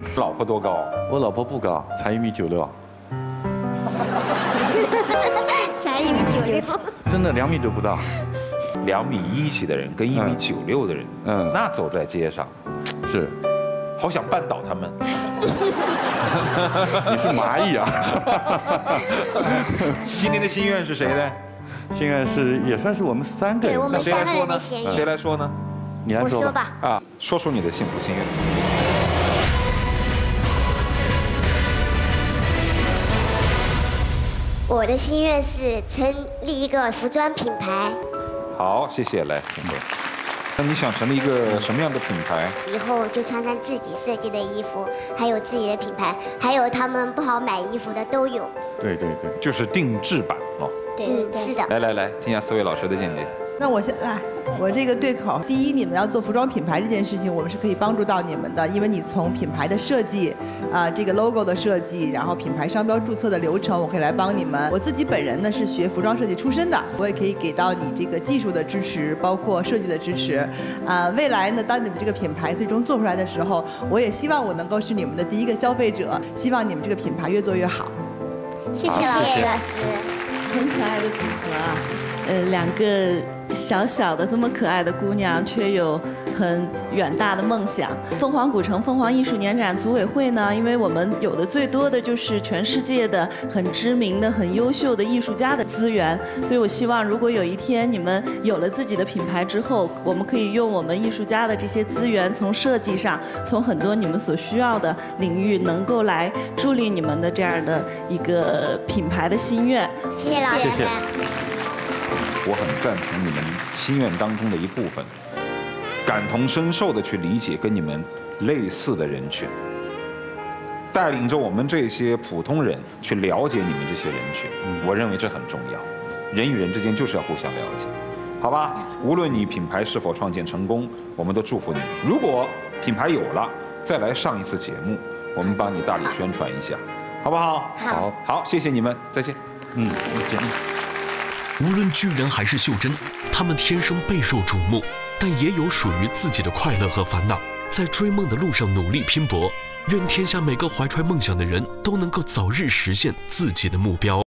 老婆多高？ 我老婆不高，才1.96米， 才1.96米， 真的2米都不到。 2.1米起的人跟1.96米的人，那走在街上， 是， 好想绊倒他们。 你是蚂蚁啊！ 今年的心愿是谁的？ 现在也算是我们3个人。 对我们谁来 3个说呢？ 人的心愿。 谁来说呢？ 你来说吧。 啊，说出你的幸福心愿。 我的心愿是成立一个服装品牌。 好，谢谢，来，请坐。那你想成立一个什么样的品牌？ 以后就穿上自己设计的衣服，还有自己的品牌，还有他们不好买衣服的都有。 对对对， 就是定制版哦。 对，是的。 来，听一下4位老师的见解。 那我先来，我这个对口。第一，你们要做服装品牌这件事情，我们是可以帮助到你们的，因为你从品牌的设计，这个 logo 的设计，然后品牌商标注册的流程，我可以来帮你们。我自己本人呢是学服装设计出身的，我也可以给到你这个技术的支持，包括设计的支持。未来呢，当你们这个品牌最终做出来的时候，我也希望我能够是你们的第一个消费者，希望你们这个品牌越做越好。 谢谢老师。 很可爱的组合啊，2个小小的这么可爱的姑娘，却有很远大的梦想。凤凰古城凤凰艺术年展组委会呢，因为我们有的最多的就是全世界的很知名的、很优秀的艺术家的资源，所以我希望如果有一天你们有了自己的品牌之后，我们可以用我们艺术家的这些资源，从设计上，从很多你们所需要的领域，能够来助力你们的这样的一个品牌的心愿。 谢谢老师。 我很赞同你们心愿当中的一部分，感同身受的去理解跟你们类似的人群，带领着我们这些普通人去了解你们这些人群，我认为这很重要。人与人之间就是要互相了解，好吧？无论你品牌是否创建成功，我们都祝福你。如果品牌有了，再来上一次节目，我们帮你大力宣传一下，好不好？好，谢谢你们，再见。再见。 无论巨人还是袖珍，他们天生备受瞩目，但也有属于自己的快乐和烦恼，在追梦的路上努力拼搏。愿天下每个怀揣梦想的人都能够早日实现自己的目标。